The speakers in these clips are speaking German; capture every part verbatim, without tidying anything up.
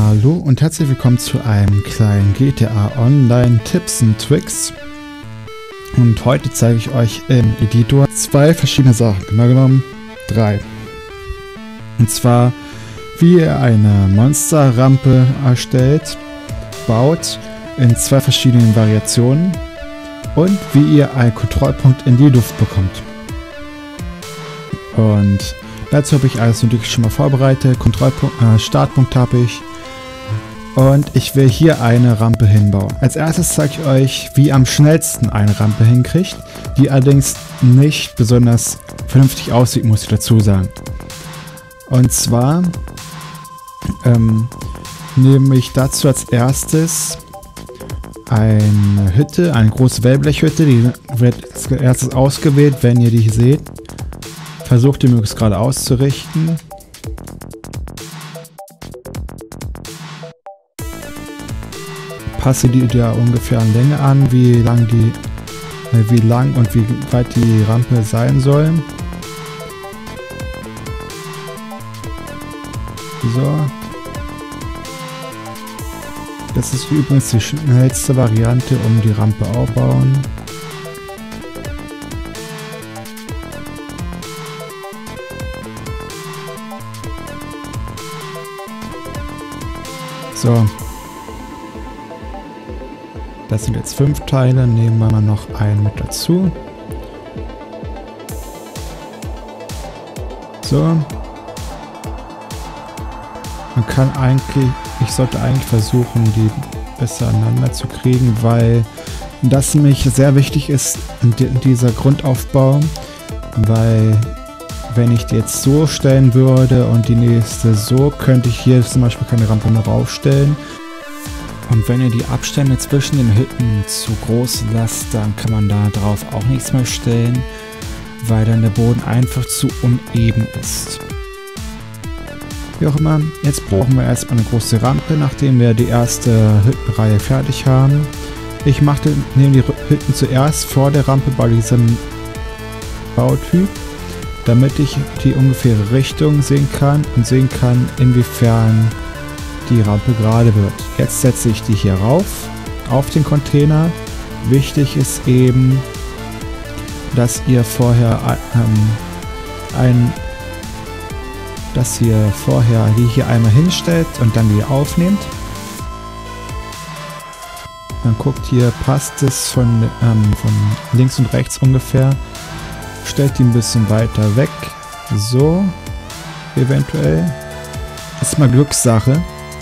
Hallo und herzlich willkommen zu einem kleinen G T A Online Tipps und Tricks. Und heute zeige ich euch im Editor zwei verschiedene Sachen, genau genommen drei. Und zwar, wie ihr eine Monsterrampe erstellt, baut in zwei verschiedenen Variationen und wie ihr einen Kontrollpunkt in die Luft bekommt. Und dazu habe ich alles natürlich schon mal vorbereitet. Kontrollpunkt, äh, Startpunkt habe ich. Und ich will hier eine Rampe hinbauen. Als erstes zeige ich euch, wie ihr am schnellsten eine Rampe hinkriegt, die allerdings nicht besonders vernünftig aussieht, muss ich dazu sagen. Und zwar ähm, nehme ich dazu als erstes eine Hütte, eine große Wellblechhütte, die wird als erstes ausgewählt, wenn ihr die hier seht. Versucht ihr möglichst gerade auszurichten. Passe die da ungefähr an Länge an, wie lang die, äh, wie lang und wie weit die Rampe sein soll. So. Das ist übrigens die schnellste Variante, um die Rampe aufbauen. So. Das sind jetzt fünf Teile, nehmen wir mal noch einen mit dazu. So. Man kann eigentlich, ich sollte eigentlich versuchen, die besser aneinander zu kriegen, weil das nämlich sehr wichtig ist in dieser Grundaufbau, weil wenn ich die jetzt so stellen würde und die nächste so, könnte ich hier zum Beispiel keine Rampe mehr raufstellen. Und wenn ihr die Abstände zwischen den Hütten zu groß lasst, dann kann man da drauf auch nichts mehr stellen, weil dann der Boden einfach zu uneben ist. Wie auch immer, jetzt brauchen wir erstmal eine große Rampe, nachdem wir die erste Hüttenreihe fertig haben. Ich mache, nehme die Hütten zuerst vor der Rampe bei diesem Bautyp, damit ich die ungefähre Richtung sehen kann und sehen kann, inwiefern die Rampe gerade wird. Jetzt setze ich die hier rauf, auf den Container. Wichtig ist eben, dass ihr vorher ähm, ein, dass ihr vorher die hier einmal hinstellt und dann wieder aufnehmt. Dann guckt hier, passt es von, ähm, von links und rechts ungefähr. Stellt die ein bisschen weiter weg. So, eventuell. Das ist mal Glückssache.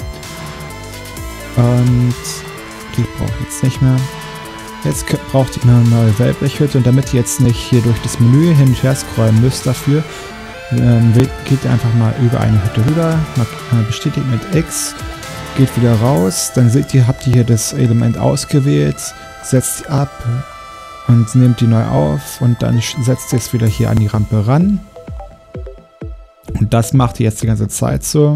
Und die brauche ich jetzt nicht mehr. Jetzt braucht ihr eine neue Wellblechhütte und damit ihr jetzt nicht hier durch das Menü hin und her scrollen müsst dafür, ähm, geht ihr einfach mal über eine Hütte rüber, bestätigt mit X, geht wieder raus, dann seht ihr, habt ihr hier das Element ausgewählt, setzt sie ab und nehmt die neu auf und dann setzt ihr es wieder hier an die Rampe ran. Und das macht ihr jetzt die ganze Zeit so.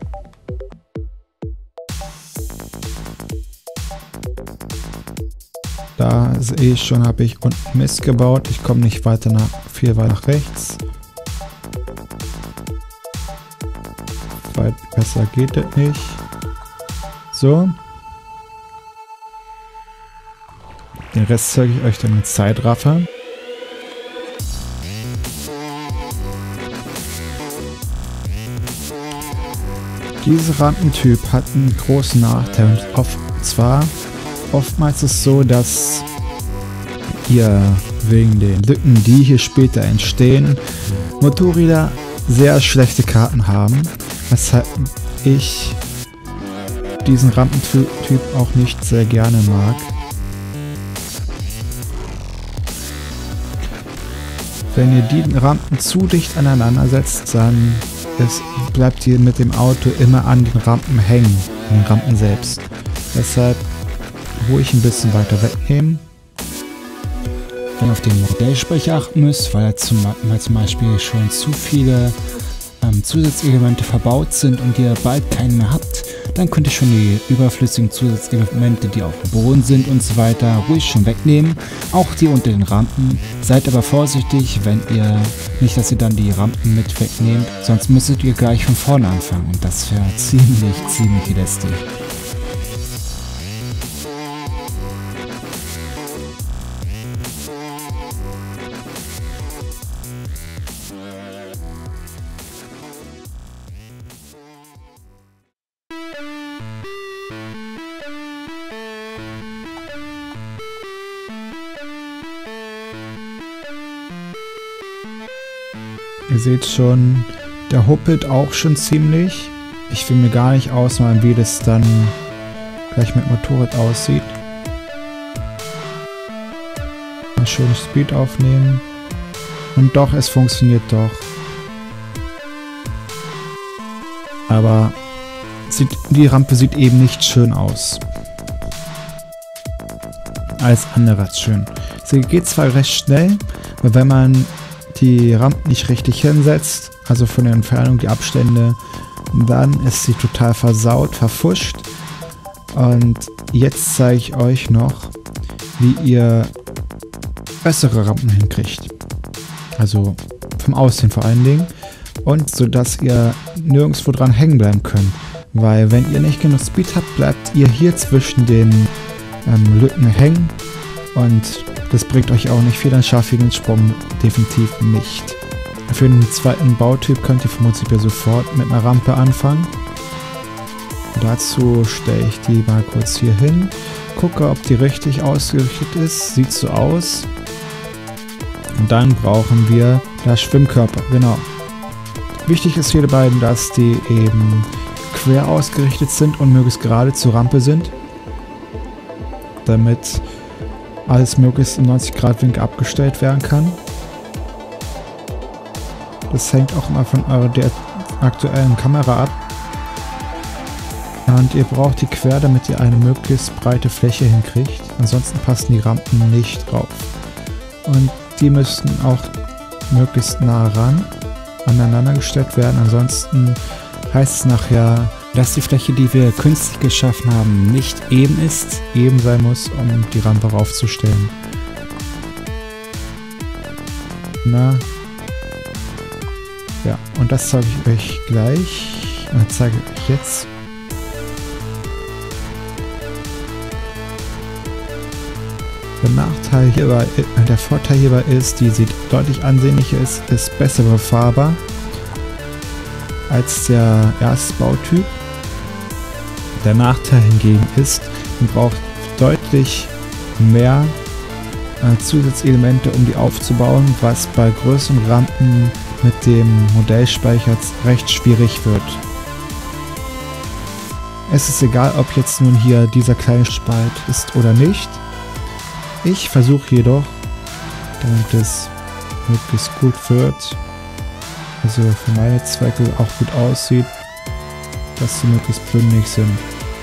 Da sehe ich schon, habe ich unten Mist gebaut. Ich komme nicht weiter nach, viel weiter nach rechts. Weit besser geht das nicht. So. Den Rest zeige ich euch dann mit Zeitraffer. Dieser Rampentyp hat einen großen Nachteil. Und zwar oftmals ist es so, dass ihr wegen den Lücken, die hier später entstehen, Motorräder sehr schlechte Karten haben, weshalb ich diesen Rampentyp auch nicht sehr gerne mag. Wenn ihr die Rampen zu dicht aneinander setzt, dann ist, bleibt ihr mit dem Auto immer an den Rampen hängen, an den Rampen selbst. Deshalb ruhig ein bisschen weiter wegnehmen. Wenn ihr auf den Modellspeicher achten müsst, weil, zum, weil zum Beispiel schon zu viele ähm, Zusatzelemente verbaut sind und ihr bald keinen mehr habt, dann könnt ihr schon die überflüssigen Zusatzelemente, die auf dem Boden sind und so weiter, ruhig schon wegnehmen. Auch die unter den Rampen. Seid aber vorsichtig, wenn ihr nicht, dass ihr dann die Rampen mit wegnehmt, sonst müsstet ihr gleich von vorne anfangen und das wäre ziemlich, ziemlich lästig. Ihr seht schon, der huppelt auch schon ziemlich. Ich will mir gar nicht ausmalen, wie das dann gleich mit Motorrad aussieht. Mal schön Speed aufnehmen. Und doch, es funktioniert doch. Aber sieht, die Rampe sieht eben nicht schön aus. Alles andere ist schön. Sie geht zwar recht schnell, aber wenn man die Rampen nicht richtig hinsetzt, also von der Entfernung die Abstände, dann ist sie total versaut, verfuscht. Und jetzt zeige ich euch noch, wie ihr bessere Rampen hinkriegt. Also vom Aussehen vor allen Dingen. Und so dass ihr nirgendwo dran hängen bleiben könnt. Weil wenn ihr nicht genug Speed habt, bleibt ihr hier zwischen den ähm, Lücken hängen. Und das bringt euch auch nicht viel, dann schafft ihr den Sprung definitiv nicht. Für den zweiten Bautyp könnt ihr vom Prinzip sofort mit einer Rampe anfangen. Dazu stelle ich die mal kurz hier hin, gucke, ob die richtig ausgerichtet ist, sieht so aus. Und dann brauchen wir das Schwimmkörper, genau. Wichtig ist hier dabei, dass die eben quer ausgerichtet sind und möglichst gerade zur Rampe sind, damit alles möglichst im neunzig Grad Winkel abgestellt werden kann. Das hängt auch immer von eurer der aktuellen Kamera ab. Und ihr braucht die quer, damit ihr eine möglichst breite Fläche hinkriegt. Ansonsten passen die Rampen nicht drauf. Und die müssten auch möglichst nah ran aneinander gestellt werden. Ansonsten heißt es nachher, dass die Fläche, die wir künstlich geschaffen haben, nicht eben ist, eben sein muss, um die Rampe raufzustellen. Na, ja, und das zeige ich euch gleich. Und zeige ich euch jetzt. Der Nachteil hierbei, der Vorteil hierbei ist, die sieht deutlich ansehnlicher ist, ist besser befahrbar als der erste Bautyp. Der Nachteil hingegen ist, man braucht deutlich mehr äh, Zusatzelemente, um die aufzubauen, was bei größeren Rampen mit dem Modellspeicher recht schwierig wird. Es ist egal, ob jetzt nun hier dieser kleine Spalt ist oder nicht. Ich versuche jedoch, damit es möglichst gut wird, also für meine Zwecke auch gut aussieht, dass sie möglichst bündig sind.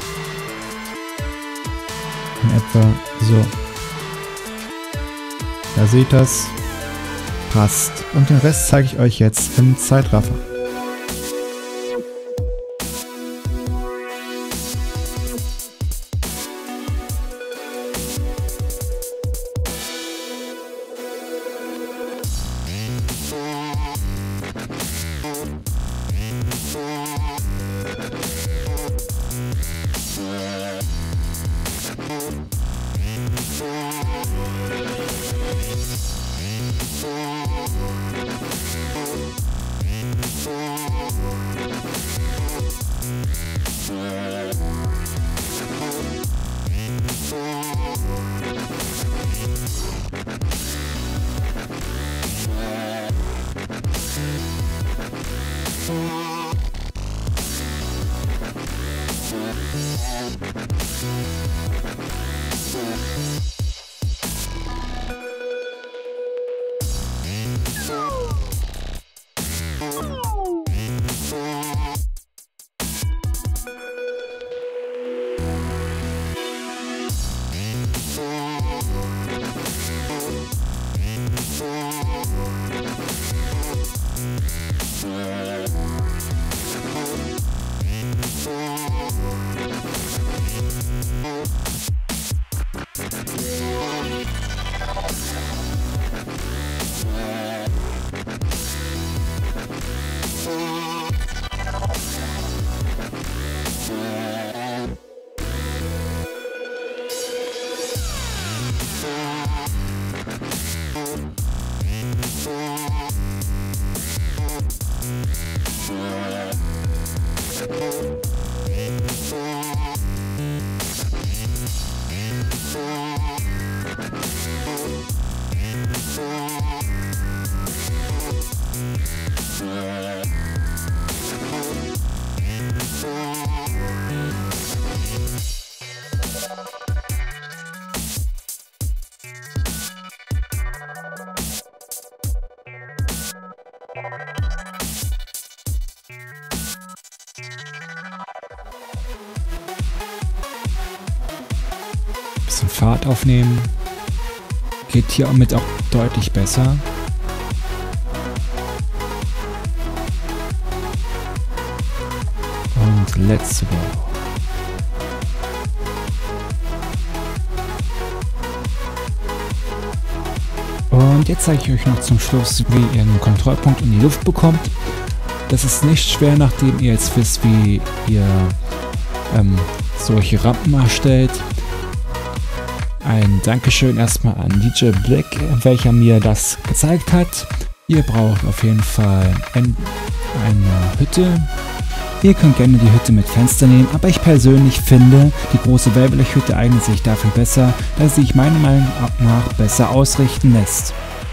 In etwa so. Da seht ihr das. Passt. Und den Rest zeige ich euch jetzt im Zeitraffer. Bisschen Fahrt aufnehmen. Geht hier mit auch deutlich besser. Und let's go. Und jetzt zeige ich euch noch zum Schluss, wie ihr einen Kontrollpunkt in die Luft bekommt. Das ist nicht schwer, nachdem ihr jetzt wisst, wie ihr ähm, solche Rampen erstellt. Ein Dankeschön erstmal an D J Black, welcher mir das gezeigt hat. Ihr braucht auf jeden Fall ein, eine Hütte. Ihr könnt gerne die Hütte mit Fenster nehmen, aber ich persönlich finde, die große Wellblechhütte eignet sich dafür besser, da sie sich meiner Meinung nach besser ausrichten lässt.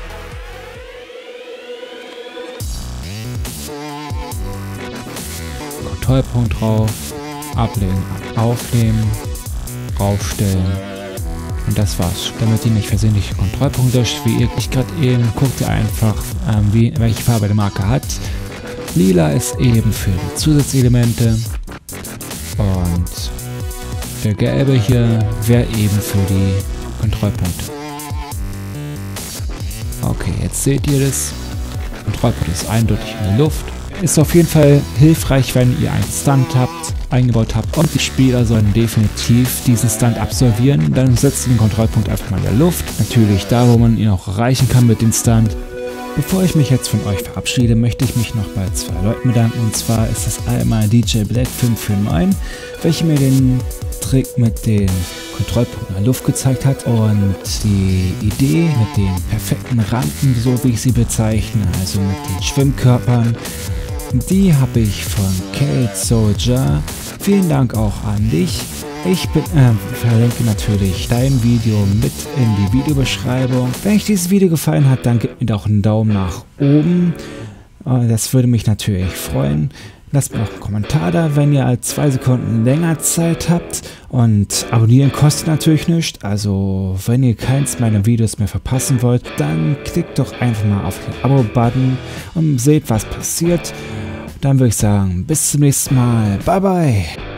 Kontrollpunkt drauf, ablehnen, aufnehmen, raufstellen. Und das war's. Damit ihr nicht versehentlich Kontrollpunkt löscht, wie ich gerade eben, guckt ihr einfach, ähm, wie, welche Farbe der Marker hat. Lila ist eben für die Zusatzelemente und der gelbe hier wäre eben für die Kontrollpunkte. Okay, jetzt seht ihr das. Kontrollpunkt ist eindeutig in der Luft. Ist auf jeden Fall hilfreich, wenn ihr einen Stunt habt, eingebaut habt und die Spieler sollen definitiv diesen Stunt absolvieren. Dann setzt ihr den Kontrollpunkt einfach mal in der Luft. Natürlich da, wo man ihn auch erreichen kann mit dem Stunt. Bevor ich mich jetzt von euch verabschiede, möchte ich mich noch bei zwei Leuten bedanken. Und zwar ist es einmal D J Black fünf vier neun, welcher mir den Trick mit den Kontrollpunkten in der Luft gezeigt hat. Und die Idee mit den perfekten Rampen, so wie ich sie bezeichne, also mit den Schwimmkörpern, die habe ich von Kate Soldier. Vielen Dank auch an dich. Ich bin, äh, verlinke natürlich dein Video mit in die Videobeschreibung. Wenn euch dieses Video gefallen hat, dann gebt mir doch einen Daumen nach oben. Äh, das würde mich natürlich freuen. Lasst mir auch einen Kommentar da, wenn ihr als zwei Sekunden länger Zeit habt. Und abonnieren kostet natürlich nichts. Also wenn ihr keins meiner Videos mehr verpassen wollt, dann klickt doch einfach mal auf den Abo-Button und seht, was passiert. Dann würde ich sagen, bis zum nächsten Mal. Bye, bye.